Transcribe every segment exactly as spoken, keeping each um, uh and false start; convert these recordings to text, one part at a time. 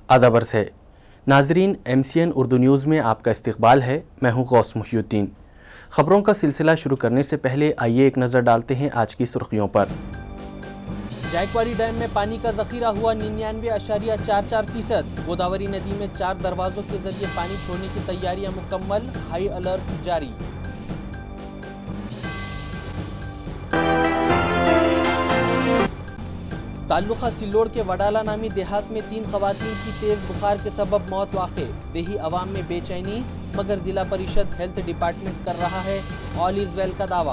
अदबर से नाजरीन, M C N Urdu news में आपका इस्तकबाल है। मैं हूँ गौस मुहिउद्दीन। ख़बरों का सिलसिला शुरू करने से पहले आइए एक नज़र डालते हैं आज की सुर्खियों पर। जायकवाड़ी डैम में पानी का जखीरा हुआ निन्यानवे अशारिया चार चार फीसद। गोदावरी नदी में चार दरवाजों के जरिए पानी छोड़ने की तैयारियां मुकम्मल, हाई अलर्ट जारी। ताल्लुका सिल्लोड़ के वडाला नामी देहात में तीन खवातीन की तेज बुखार के सबब मौत वाक़े। देही अवाम में बेचैनी, मगर जिला परिषद हेल्थ डिपार्टमेंट कर रहा है ऑल इज वेल का दावा।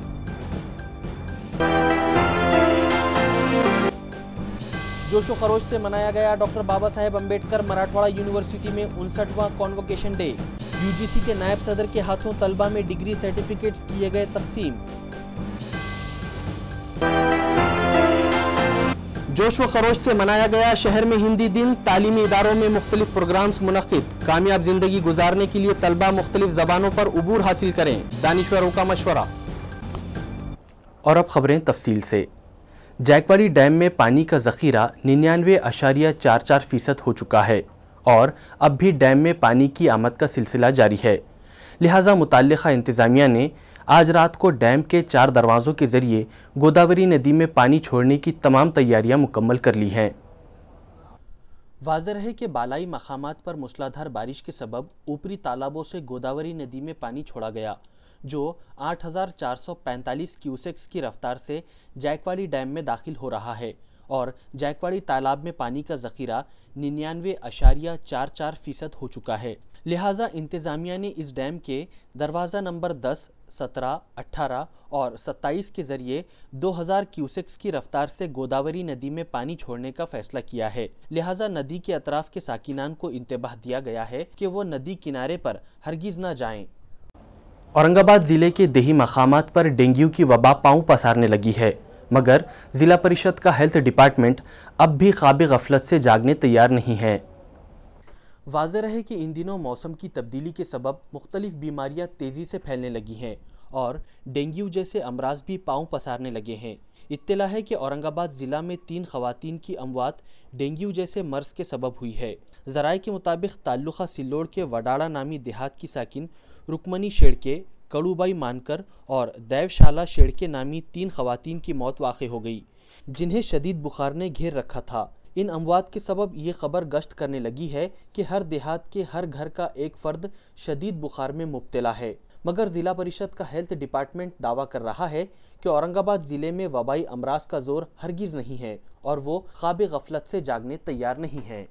जोशो खरोश से मनाया गया डॉक्टर बाबा साहेब अम्बेडकर मराठवाड़ा यूनिवर्सिटी में उनसठवां convocation day. U G C के नायब सदर के हाथों तलबा में डिग्री सर्टिफिकेट्स किए गए तकसीम। जोश व खरोश से मनाया गया शहर में हिंदी दिन। तालीमी इदारों में मुख्तलिफ प्रोग्राम्स मुनक्किद। कामयाब जिंदगी गुजारने के लिए तलबा मुख्तलिफ जबानों पर उबूर हासिल करें, दानिश्वरों का मशवरा। और अब खबरें तफसील से। जायकवाड़ी डैम में पानी का जखीरा निन्यानवे अशारिया चार चार फीसद हो चुका है और अब भी डैम में पानी की आमद का सिलसिला जारी है। लिहाजा मुताल्लिका इंतजामिया ने आज रात को डैम के चार दरवाज़ों के जरिए गोदावरी नदी में पानी छोड़ने की तमाम तैयारियां मुकम्मल कर ली हैं। वाज़ेह है कि बालाई मकामात पर मूसलाधार बारिश के सबब ऊपरी तालाबों से गोदावरी नदी में पानी छोड़ा गया, जो आठ हज़ार चार सौ पैंतालीस क्यूसेक्स की रफ्तार से जायकवाड़ी डैम में दाखिल हो रहा है और जायकवाड़ी तालाब में पानी का जखीरा निन्यानवे अशारिया चार चार फीसद हो चुका है। लिहाजा इंतज़ामिया ने इस डैम के दरवाज़ा नंबर दस, सत्रह, अठारह और सत्ताईस के ज़रिए दो हज़ार क्यूसेक्स की रफ्तार से गोदावरी नदी में पानी छोड़ने का फैसला किया है। लिहाजा नदी के अतराफ के साकिनान को इंतबाह दिया गया है कि वो नदी किनारे पर हरगिज़ न जाएं। औरंगाबाद ज़िले के देही मकामात पर डेंगू की वबा पांव पसारने लगी है, मगर ज़िला परिषद का हेल्थ डिपार्टमेंट अब भी ख्वाब गफलत से जागने तैयार नहीं है। वाज़ेह रहे कि इन दिनों मौसम की तब्दीली के सबब मुख्तलिफ बीमारियां तेज़ी से फैलने लगी हैं और डेंगू जैसे अमराज भी पांव पसारने लगे हैं। इत्तला है कि औरंगाबाद ज़िला में तीन खवातीन की अमवात डेंगू जैसे मर्ज के सबब हुई है। ज़राए के मुताबिक ताल्लुका सिल्लोड़ के वडाड़ा नामी देहात की साकिन रुकमनी शेड़के, कड़ूबाई मानकर और दैवशाला शेड़के नामी तीन खवातीन की मौत वाक़े हो गई, जिन्हें शदीद बुखार ने घेर रखा था। इन अमवात के सबब ये खबर गश्त करने लगी है कि हर देहात के हर घर का एक फ़र्द शदीद बुखार में मुब्तला है, मगर ज़िला परिषद का हेल्थ डिपार्टमेंट दावा कर रहा है कि औरंगाबाद ज़िले में वबाई अमराज का जोर हरगिज़ नहीं है और वो ख्वाब गफलत से जागने तैयार नहीं है।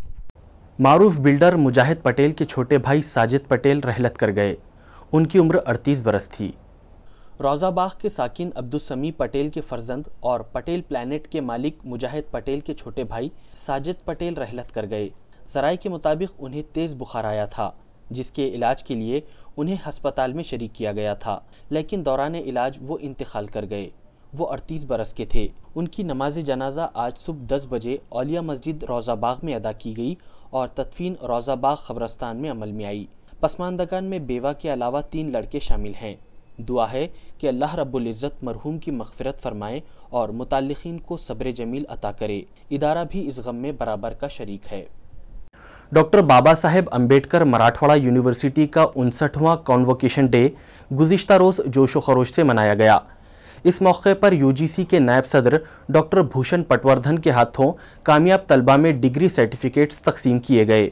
मारूफ बिल्डर मुजाहिद पटेल के छोटे भाई साजिद पटेल रहलत कर गए। उनकी उम्र अड़तीस बरस थी। रोज़ाबाग के साकिन अब्दुस्समी पटेल के फर्जंद और पटेल प्लैनेट के मालिक मुजाहिद पटेल के छोटे भाई साजिद पटेल रहलत कर गए। ज़राए के मुताबिक उन्हें तेज़ बुखार आया था, जिसके इलाज के लिए उन्हें हस्पताल में शरीक किया गया था, लेकिन दौरान इलाज वो इंतकाल कर गए। वो अड़तीस बरस के थे। उनकी नमाज जनाजा आज सुबह दस बजे औलिया मस्जिद रोज़ाबाग में अदा की गई और तदफीन रोज़ाबाग क़ब्रस्तान में अमल में आई। पसमानदगान में बेवा के अलावा तीन लड़के शामिल हैं। दुआ है कि अल्लाह रब्बुल इज़्ज़त मरहूम की मग़फ़िरत फरमाए और मुताल्लिक़ीन को सब्र जमील अता करे। इदारा भी इस गम में बराबर का शरीक है। डॉक्टर बाबा साहेब अम्बेडकर मराठवाड़ा यूनिवर्सिटी का उनसठवां कॉन्वोकेशन डे गुज़िश्ता रोज़ जोशो खरोश से मनाया गया। इस मौके पर यू जी सी के नायब सदर डॉक्टर भूषण पटवर्धन के हाथों कामयाब तलबा में डिग्री सर्टिफिकेट्स तकसीम किए गए।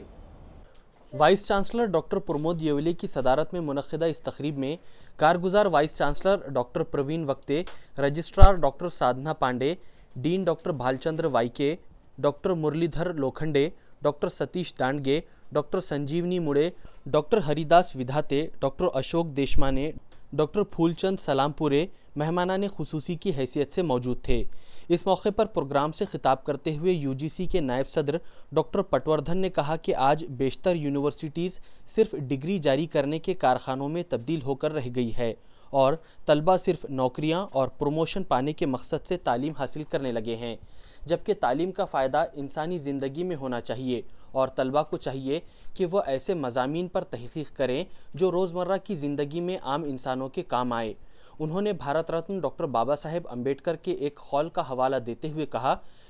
Vice chancellor doctor Pramod Yevle की सदारत में मुनक़्क़िदा इस तक़रीब में कारगुजार vice chancellor doctor Praveen Wakte, registrar doctor Sadhana Pande, dean doctor Bhalchandra Vaike, doctor Muralidhar Lokhande, doctor Satish Dandge, doctor Sanjivani Mude, doctor Haridas Vidhate, doctor Ashok Deshmane, doctor Phulchand Salampure मेहमानाने खुसूसी की हैसियत से मौजूद थे। इस मौके पर प्रोग्राम से खिताब करते हुए यू जी सी के नायब सदर डॉक्टर पटवर्धन ने कहा कि आज बेशतर यूनिवर्सिटीज़ सिर्फ डिग्री जारी करने के कारखानों में तब्दील होकर रह गई है और तलबा सिर्फ नौकरियां और प्रमोशन पाने के मकसद से तालीम हासिल करने लगे हैं, जबकि तालीम का फ़ायदा इंसानी ज़िंदगी में होना चाहिए और तलबा को चाहिए कि वह ऐसे मज़ामीन पर तहक़ीक़ करें जो रोज़मर्रा की ज़िंदगी में आम इंसानों के काम आए। उन्होंने भारत रत्न डॉक्टर बाबा साहेब अम्बेडकर के एक कौल का हवाला देते हुए कहा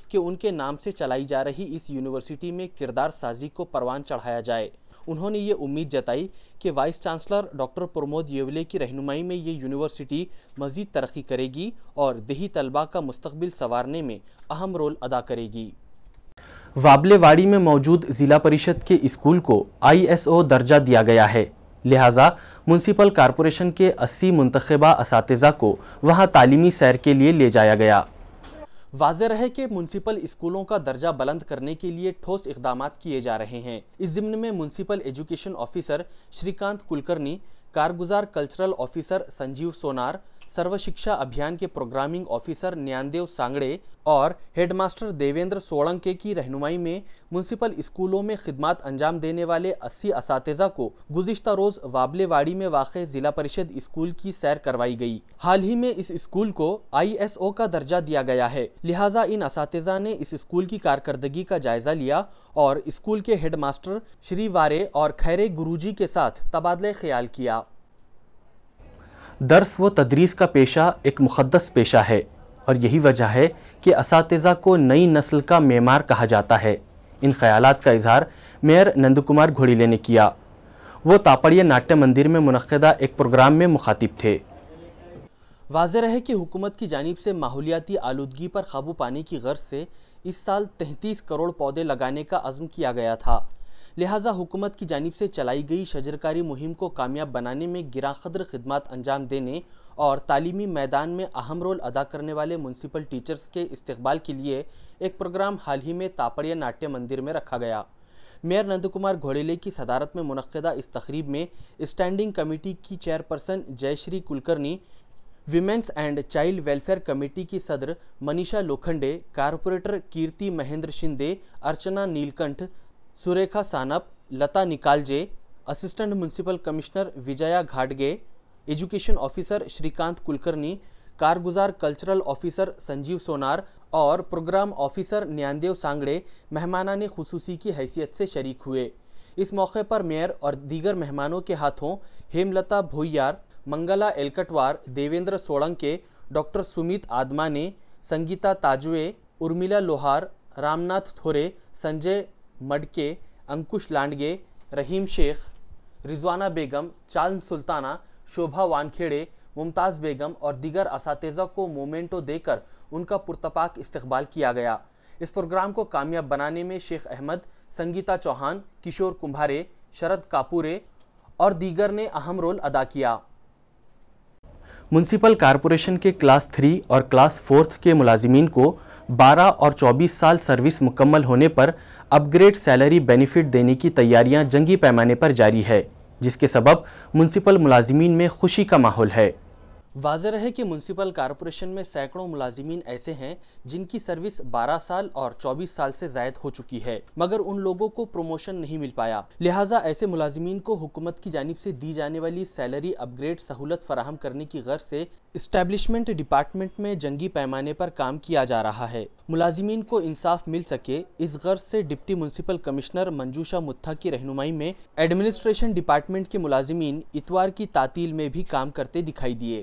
कि उनके नाम से चलाई जा रही इस यूनिवर्सिटी में किरदार साजी को परवान चढ़ाया जाए। उन्होंने ये उम्मीद जताई कि vice chancellor doctor Pramod Yevle की रहनुमाई में ये यूनिवर्सिटी मज़ीद तरक्की करेगी और देही तलबा का मुस्तकबिल संवारने में अहम रोल अदा करेगी। वाबलेवाड़ी में मौजूद ज़िला परिषद के स्कूल को आई एस ओ दर्जा दिया गया है, लिहाजा म्यूनसिपल कॉरपोरेशन के अस्सी मुंतखबा असातिज़ा को वहां तालीमी सैर के लिए ले जाया गया। वाज़ेह रहे कि म्यूनसिपल स्कूलों का दर्जा बुलंद करने के लिए ठोस इक़दामात किए जा रहे हैं। इस ज़िम्न में municipal education officer Shrikant Kulkarni, कारगुजार कल्चरल ऑफिसर संजीव सोनार, सर्व शिक्षा अभियान के प्रोग्रामिंग ऑफिसर न्यानदेव सांगड़े और हेडमास्टर देवेंद्र सोलंके की रहनुमाई में म्यूनसिपल स्कूलों में खिदमात अंजाम देने वाले अस्सी असातिज़ा को गुज़िश्ता रोज़ वाबलेवाड़ी में वाक़े ज़िला परिषद स्कूल की सैर करवाई गई। हाल ही में इस स्कूल को आई एस ओ का दर्जा दिया गया है, लिहाजा इन असातिज़ा ने इस स्कूल की कारकर्दगी का जायज़ा लिया और स्कूल के हेडमास्टर श्री वारे और खैरे गुरूजी के साथ तबादले ख्याल किया। दर्स व तदरीस का पेशा एक मुक़द्दस पेशा है और यही वजह है कि असातिज़ा को नई नस्ल का मेमार कहा जाता है। इन ख़यालात का इजहार मेयर नंद कुमार घोड़ीले ने किया। वो तापड़िया नाट्य मंदिर में मुनक़्क़दा एक प्रोग्राम में मुखातिब थे। वाज़ेह रहे कि हुकूमत की जानिब से माहौलियाती आलूदगी पर काबू पाने की गर्ज से इस साल तैंतीस करोड़ पौधे लगाने का अज़्म किया गया था, लिहाजा हुकूमत की जानिब से चलाई गई शजरकारी मुहिम को कामयाब बनाने में गिराक़द्र खिदमत अंजाम देने और तालीमी मैदान में अहम रोल अदा करने वाले म्यूनसिपल टीचर्स के इस्तकबाल के लिए एक प्रोग्राम हाल ही में तापड़िया नाट्य मंदिर में रखा गया। मेयर नंद कुमार घोड़ीले की सदारत में मुनक़्क़दा इस तकरीब में स्टैंडिंग कमेटी की chairperson Jayashree Kulkarni, women's and child welfare committee की सदर Manisha Lokhande, corporator Kirti Mahendra Shinde, Archana Neelkanth, Surekha Sanap, Lata Nikalje, assistant municipal commissioner Vijaya घाटगे, एजुकेशन ऑफिसर श्रीकांत कुलकर्णी, कारगुजार कल्चरल ऑफिसर संजीव सोनार और प्रोग्राम ऑफिसर न्यानदेव सांगड़े मेहमानाने खुसूसी की हैसियत से शरीक हुए। इस मौके पर मेयर और दीगर मेहमानों के हाथों हेमलता भोईयार, मंगला एलकटवार, देवेंद्र सोलंके, डॉक्टर सुमित आदमाने, संगीता ताजवे, उर्मिला लोहार, रामनाथ थोरे, संजय मडके, अंकुश लांडगे, रहीम शेख, रिजवाना बेगम, चांद सुल्ताना, शोभा वानखेड़े, मुमताज़ बेगम और दीगर असातिज़ा को मोमेंटो देकर उनका पुरतपाक इस्तकबाल किया गया। इस प्रोग्राम को कामयाब बनाने में शेख अहमद, संगीता चौहान, किशोर कुम्भारे, शरद कापूरे और दीगर ने अहम रोल अदा किया। म्यूनसिपल कॉरपोरेशन के क्लास थ्री और क्लास फोर्थ के मुलाजिमीन को बारह और चौबीस साल सर्विस मुकम्मल होने पर अपग्रेड सैलरी बेनिफिट देने की तैयारियां जंगी पैमाने पर जारी है, जिसके सबब म्यूनसिपल मुलाजिमीन में खुशी का माहौल है। वाज़ेह रहे कि म्यूनसिपल कॉरपोरेशन में सैकड़ों मुलाजिमीन ऐसे हैं जिनकी सर्विस बारह साल और चौबीस साल से ज़ायद हो चुकी है, मगर उन लोगों को प्रमोशन नहीं मिल पाया। लिहाजा ऐसे मुलाजिमीन को हुकूमत की जानिब से दी जाने वाली सैलरी अपग्रेड सहूलत फराहम करने की गर्ज से इस्टेब्लिशमेंट डिपार्टमेंट में जंगी पैमाने पर काम किया जा रहा है। मुलाजिमीन को इंसाफ मिल सके, इस गर्ज से deputy municipal commissioner Manjusha Mutha की रहनुमाई में एडमिनिस्ट्रेशन डिपार्टमेंट के मुलाजिमीन इतवार की तातील में भी काम करते दिखाई दिए।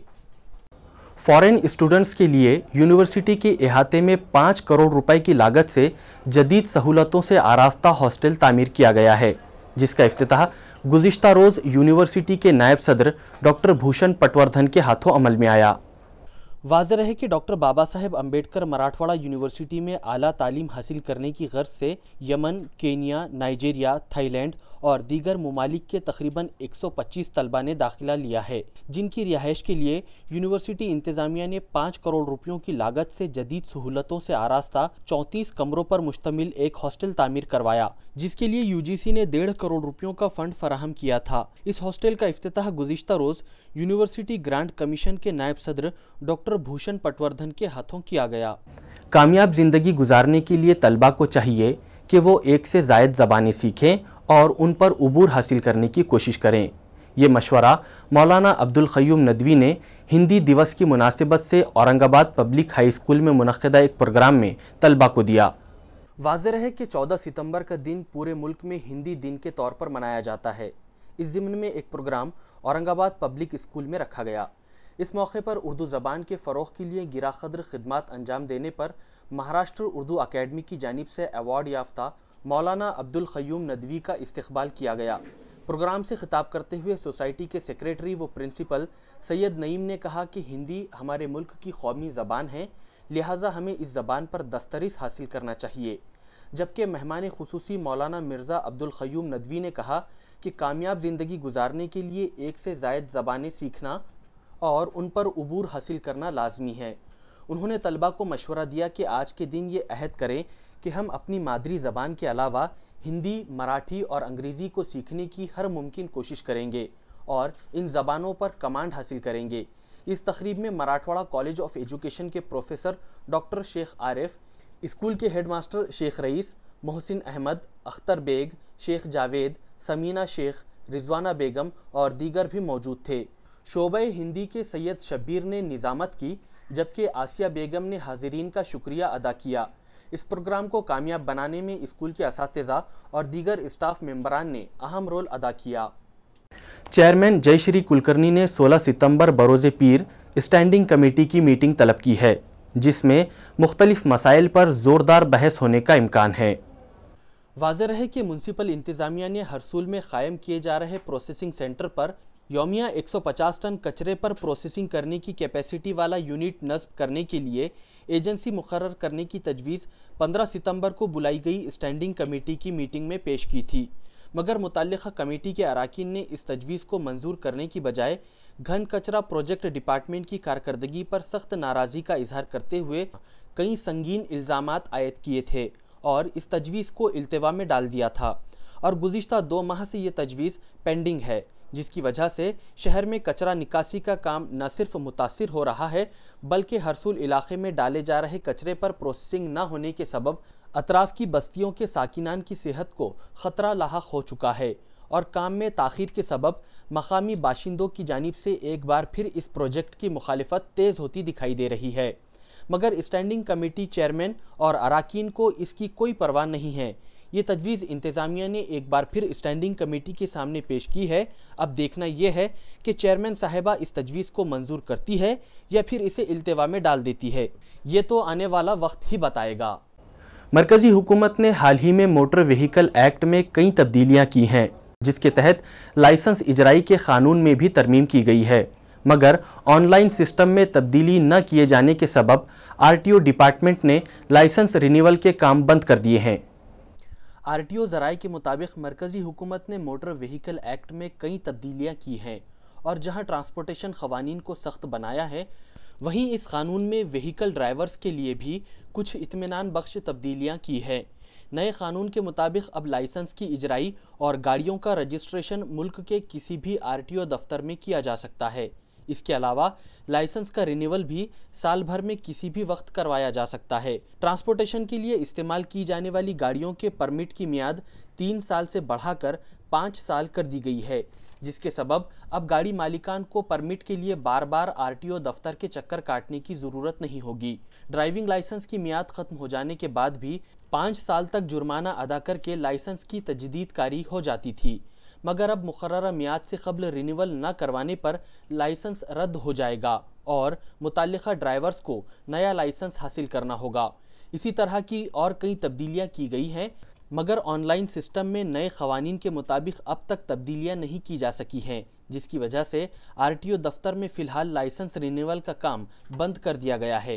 फॉरेन स्टूडेंट्स के लिए यूनिवर्सिटी के अहाते में पाँच करोड़ रुपए की लागत से जदीद सहूलतों से आरास्ता हॉस्टल तामीर किया गया है, जिसका इफ्तिताह गुज़िश्ता रोज़ यूनिवर्सिटी के नायब सदर डॉक्टर भूषण पटवर्धन के हाथों अमल में आया। वाज़ेह रहे कि डॉक्टर बाबा साहेब अम्बेडकर मराठवाड़ा यूनिवर्सिटी में आला तालीम हासिल करने की गर्ज से यमन, केनिया, नाइजीरिया, थाईलैंड और दीगर ममालिक के तकरीबन एक सौ पच्चीस तलबा ने दाखिला लिया है, जिनकी रिहाइश के लिए यूनिवर्सिटी इंतज़ामिया ने पाँच करोड़ रुपयों की लागत से जदीद सहूलतों से आरास्ता चौंतीस कमरों पर मुश्तमिल एक हॉस्टल तामीर करवाया, जिसके लिए यूजीसी ने डेढ़ करोड़ रुपयों का फंड फराहम किया था। इस हॉस्टल का इफ्तिताह गुज़िश्ता रोज़ यूनिवर्सिटी ग्रांट कमीशन के नायब सदर डॉक्टर भूषण पटवर्धन के हाथों किया गया। कामयाब जिंदगी गुजारने के लिए तलबा को चाहिए कि वो एक से ज़ायद ज़बानें सीखें और उन पर उबूर हासिल करने की कोशिश करें। ये मशवरा मौलाना अब्दुल क़य्यूम नदवी ने हिंदी दिवस की मुनासिबत से औरंगाबाद पब्लिक हाई स्कूल में मुनक़्क़दा एक प्रोग्राम में तलबा को दिया। वाज़ेह रहे कि चौदह सितंबर का दिन पूरे मुल्क में हिंदी दिन के तौर पर मनाया जाता है। इस ज़िम्न में एक प्रोग्राम औरंगाबाद पब्लिक स्कूल में रखा गया। इस मौके पर उर्दू ज़बान के फ़रोग़ के लिए गिराक़द्र खिदमात अंजाम देने पर महाराष्ट्र उर्दू अकेडमी की जानिब से अवार्ड याफ्ता मौलाना अब्दुल क़य्यूम नदवी का इस्तक़बाल किया गया। प्रोग्राम से खिताब करते हुए सोसाइटी के सेक्रेटरी व प्रिंसिपल सैयद नईम ने कहा कि हिंदी हमारे मुल्क की कौमी ज़बान है, लिहाजा हमें इस ज़बान पर दस्तरस हासिल करना चाहिए। जबकि मेहमान खुसूसी मौलाना मिर्ज़ा अब्दुल क़य्यूम नदवी ने कहा कि कामयाब ज़िंदगी गुजारने के लिए एक से ज़ायद ज़बानें सीखना और उन पर उबूर हासिल करना लाजमी है। उन्होंने तलबा को मशवरा दिया कि आज के दिन ये अहद करें कि हम अपनी मादरी ज़बान के अलावा हिंदी, मराठी और अंग्रेज़ी को सीखने की हर मुमकिन कोशिश करेंगे और इन ज़बानों पर कमांड हासिल करेंगे। इस तकरीब में मराठवाड़ा कॉलेज ऑफ एजुकेशन के professor doctor Sheikh Arif, school के हेडमास्टर शेख रईस, मोहसिन अहमद, अख्तर बेग, शेख जावेद, समीना शेख, रिजवाना बेगम और दीगर भी मौजूद थे। शोबे हिंदी के सैयद शब्बीर ने निज़ामत की, जबकि आसिया बेगम ने हाज़रीन का शुक्रिया अदा किया। इस प्रोग्राम को कामयाब बनाने में स्कूल के असातिज़ा और दीगर स्टाफ मेंबरान ने अहम रोल अदा किया। चेयरमैन जयश्री कुलकर्णी ने सोलह सितंबर बरोज़े पीर स्टैंडिंग कमेटी की मीटिंग तलब की है, जिसमें मुख्तलिफ मसाइल पर ज़ोरदार बहस होने का इम्कान है। वाज़ेह रहे कि म्युनिसिपल इंतज़ामिया ने हरसूल में क़ायम किए जा रहे प्रोसेसिंग सेंटर पर यौमिया एक सौ पचास टन कचरे पर प्रोसेसिंग करने की कैपेसिटी वाला यूनिट नस्ब करने के लिए एजेंसी मुकर्रर करने की तजवीज़ पंद्रह सितंबर को बुलाई गई स्टैंडिंग कमेटी की मीटिंग में पेश की थी, मगर मुतल्लिक़ा कमेटी के अराकीन ने इस तजवीज़ को मंजूर करने की बजाय घन कचरा प्रोजेक्ट डिपार्टमेंट की कारकर्दगी पर सख्त नाराज़गी का इजहार करते हुए कई संगीन इल्ज़ामात आयद किए थे और इस तजवीज़ को इल्तिवा में डाल दिया था। और गुज़िश्ता दो माह से ये तजवीज़ पेंडिंग है, जिसकी वजह से शहर में कचरा निकासी का काम न सिर्फ मुतासिर हो रहा है, बल्कि हरसूल इलाके में डाले जा रहे कचरे पर प्रोसेसिंग न होने के सबब अतराफ़ की बस्तियों के साकिनान की सेहत को ख़तरा लाहक हो चुका है और काम में ताख़ीर के सबब मकामी बाशिंदों की जानिब से एक बार फिर इस प्रोजेक्ट की मुखालिफत तेज़ होती दिखाई दे रही है। मगर स्टैंडिंग कमेटी चेयरमैन और अराकीन को इसकी कोई परवाह नहीं है। ये तजवीज़ इंतज़ामिया ने एक बार फिर स्टैंडिंग कमेटी के सामने पेश की है। अब देखना यह है कि चेयरमैन साहिबा इस तजवीज़ को मंजूर करती है या फिर इसे इल्तिवा में डाल देती है। ये तो आने वाला वक्त ही बताएगा। मरकज़ी हुकूमत ने हाल ही में मोटर व्हीकल एक्ट में कई तब्दीलियाँ की हैं, जिसके तहत लाइसेंस इजराई के क़ानून में भी तरमीम की गई है, मगर ऑनलाइन सिस्टम में तब्दीली न किए जाने के सबब आर टी ओ डिपार्टमेंट ने लाइसेंस रिन्यूअल के काम बंद कर दिए हैं। आर टी ओ ज़राए के मुताबिक मरकज़ी हुकूमत ने मोटर व्हीकल एक्ट में कई तब्दीलियाँ की हैं और जहाँ ट्रांसपोर्टेशन क़वानीन को सख्त बनाया है, वहीं इस कानून में व्हीकल ड्राइवर्स के लिए भी कुछ इत्मीनान बख्श तब्दीलियाँ की है। नए कानून के मुताबिक अब लाइसेंस की इजराई और गाड़ियों का रजिस्ट्रेशन मुल्क के किसी भी आर टी ओ दफ्तर में किया जा सकता है। इसके अलावा लाइसेंस का रिन्यूअल भी साल भर में किसी भी वक्त करवाया जा सकता है। ट्रांसपोर्टेशन के लिए इस्तेमाल की जाने वाली गाड़ियों के परमिट की मियाद तीन साल से बढ़ाकर पाँच साल कर दी गई है, जिसके सबब अब गाड़ी मालिकान को परमिट के लिए बार बार आर टी ओ दफ्तर के चक्कर काटने की ज़रूरत नहीं होगी। ड्राइविंग लाइसेंस की मियाद ख़त्म हो जाने के बाद भी पाँच साल तक जुर्माना अदा करके लाइसेंस की तजदीद कारी हो जाती थी, मगर अब मुकर्ररा मियाद से कबल रिन्यूअल न करवाने पर लाइसेंस रद्द हो जाएगा और मुतल्लिका ड्राइवर्स को नया लाइसेंस हासिल करना होगा। इसी तरह की और कई तब्दीलियाँ की गई हैं, मगर ऑनलाइन सिस्टम में नए क़वानीन के मुताबिक अब तक तब्दीलियाँ नहीं की जा सकी हैं, जिसकी वजह से आर टी ओ दफ्तर में फ़िलहाल लाइसेंस रिन्यूअल का काम बंद कर दिया गया है।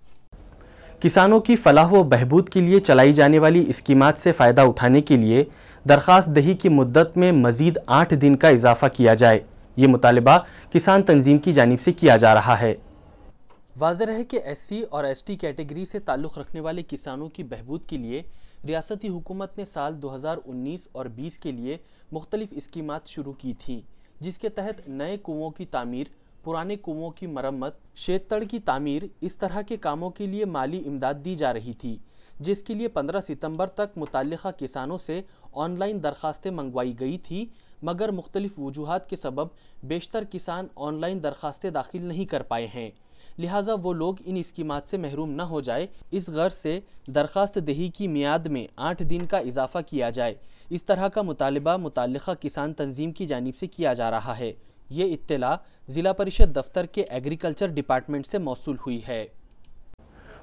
किसानों की फलाह व बहबूद के लिए चलाई जाने वाली स्कीमात से फ़ायदा उठाने के लिए दरख्वास्त दही की मुद्दत में मज़ीद आठ दिन का इजाफ़ा किया जाए, ये मुतालबा किसान तंजीम की जानिब से किया जा रहा है। वाज़ेह रहे कि एस सी और एस टी कैटेगरी से ताल्लुक़ रखने वाले किसानों की बहबूद के लिए रियासती हुकूमत ने साल दो हज़ार उन्नीस और बीस के लिए मुख्तलिफ स्कीमात शुरू की थी, जिसके तहत नए कुओं की तामीर, पुराने कुओं की मरम्मत, शेततड़ की तामीर, इस तरह के कामों के लिए माली इमदाद दी जा रही थी, जिसके लिए पंद्रह सितंबर तक मुतल्लिका किसानों से ऑनलाइन दरख्वास्तें मंगवाई गई थी, मगर मुख्तलिफ वजूहात के सबब बेशतर किसान ऑनलाइन दरख्वास्तें दाखिल नहीं कर पाए हैं। लिहाजा वो लोग इन स्कीमात से महरूम न हो जाए, इस गर्ज से दरख्वास्त दही की मियाद में आठ दिन का इजाफ़ा किया जाए। इस तरह का मुतालबा मुतल्लिका किसान तंजीम की जानिब से किया जा रहा है। ये इत्तला ज़िला परिषद दफ्तर के एग्रीकल्चर डिपार्टमेंट से मौसूल हुई है।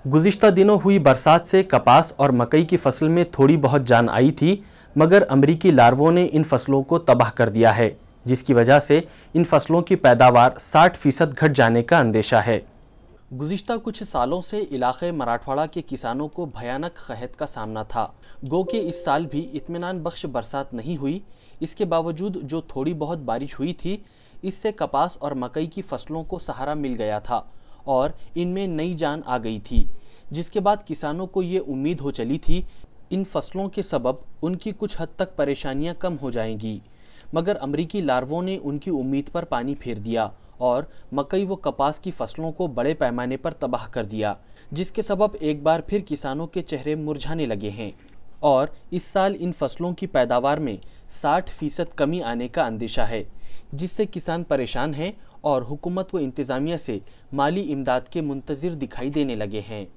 गुज़िश्ता दिनों हुई बरसात से कपास और मकई की फसल में थोड़ी बहुत जान आई थी, मगर अमरीकी लार्वों ने इन फसलों को तबाह कर दिया है, जिसकी वजह से इन फसलों की पैदावार साठ फीसद घट जाने का अंदेशा है। गुज़िश्ता कुछ सालों से इलाके मराठवाड़ा के किसानों को भयानक क़हत का सामना था। गो के इस साल भी इत्मीनान बख्श बरसात नहीं हुई। इसके बावजूद जो थोड़ी बहुत बारिश हुई थी, इससे कपास और मकई की फसलों को सहारा मिल गया था और इनमें नई जान आ गई थी, जिसके बाद किसानों को ये उम्मीद हो चली थी इन फसलों के सबब उनकी कुछ हद तक परेशानियां कम हो जाएंगी। मगर अमरीकी लार्वों ने उनकी उम्मीद पर पानी फेर दिया और मकई व कपास की फसलों को बड़े पैमाने पर तबाह कर दिया, जिसके सबब एक बार फिर किसानों के चेहरे मुरझाने लगे हैं और इस साल इन फसलों की पैदावार में साठ फीसद कमी आने का अंदेशा है, जिससे किसान परेशान हैं और हुकूमत व इंतज़ामिया से माली इमदाद के मुंतज़िर दिखाई देने लगे हैं।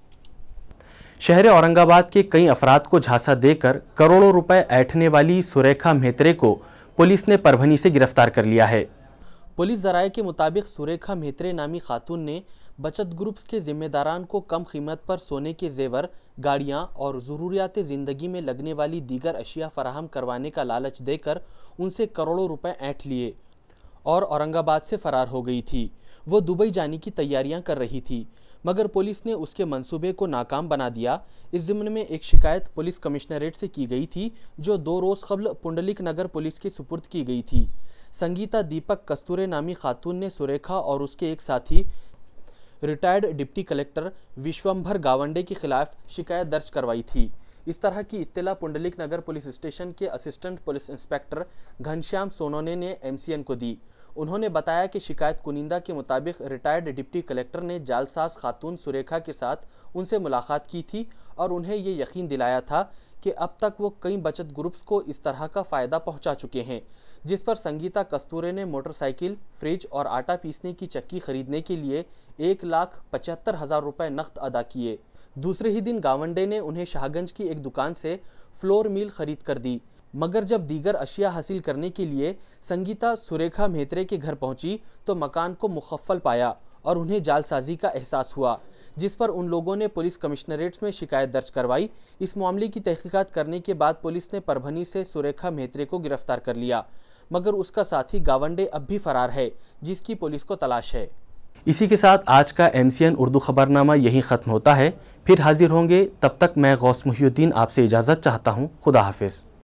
शहर औरंगाबाद के कई अफराद को झांसा देकर करोड़ों रुपए ऐंठने वाली सुरेखा मेहत्रे को पुलिस ने परभनी से गिरफ्तार कर लिया है। पुलिस ज़राए के मुताबिक सुरेखा मेहत्रे नामी खातून ने बचत ग्रुप्स के जिम्मेदारान को कम कीमत पर सोने के जेवर, गाड़ियां और ज़रूरियात ज़िंदगी में लगने वाली दीगर अशिया फराहम करवाने का लालच देकर उनसे करोड़ों रुपए ऐंठ लिए और औरंगाबाद से फरार हो गई थी। वो दुबई जाने की तैयारियां कर रही थी, मगर पुलिस ने उसके मंसूबे को नाकाम बना दिया। इस ज़िम्न में एक शिकायत पुलिस कमिश्नरेट से की गई थी, जो दो रोज़ कबल पुंडलिक नगर पुलिस के सुपुर्द की गई थी। संगीता दीपक कस्तूरे नामी खातून ने सुरेखा और उसके एक साथी retired deputy collector Vishwambhar Gawande के खिलाफ शिकायत दर्ज करवाई थी। इस तरह की इत्तला पुंडलिक नगर पुलिस स्टेशन के assistant police inspector Ghanshyam Sonone ने एमसीएन को दी। उन्होंने बताया कि शिकायत कुनिंदा के मुताबिक रिटायर्ड डिप्टी कलेक्टर ने जालसाज खातून सुरेखा के साथ उनसे मुलाकात की थी और उन्हें ये यकीन दिलाया था कि अब तक वो कई बचत ग्रुप्स को इस तरह का फ़ायदा पहुंचा चुके हैं, जिस पर संगीता कस्तूरे ने मोटरसाइकिल, फ्रिज और आटा पीसने की चक्की खरीदने के लिए एक लाख पचहत्तर हज़ार रुपये नकद अदा किए। दूसरे ही दिन गावंडे ने उन्हें शाहगंज की एक दुकान से फ्लोर मील खरीद कर दी, मगर जब दीगर अशिया हासिल करने के लिए संगीता सुरेखा मेहत्रे के घर पहुंची तो मकान को मुखफ़्फ़ल पाया और उन्हें जालसाजी का एहसास हुआ, जिस पर उन लोगों ने पुलिस कमिश्नरेट्स में शिकायत दर्ज करवाई। इस मामले की तहकीकात करने के बाद पुलिस ने परभनी से सुरेखा मेहत्रे को गिरफ्तार कर लिया, मगर उसका साथी गावंडे अब भी फरार है, जिसकी पुलिस को तलाश है। इसी के साथ आज का एमसीएन उर्दू खबरनामा यहीं ख़त्म होता है। फिर हाजिर होंगे, तब तक मैं गौस मुहिउद्दीन आपसे इजाज़त चाहता हूँ। खुदा हाफिज़।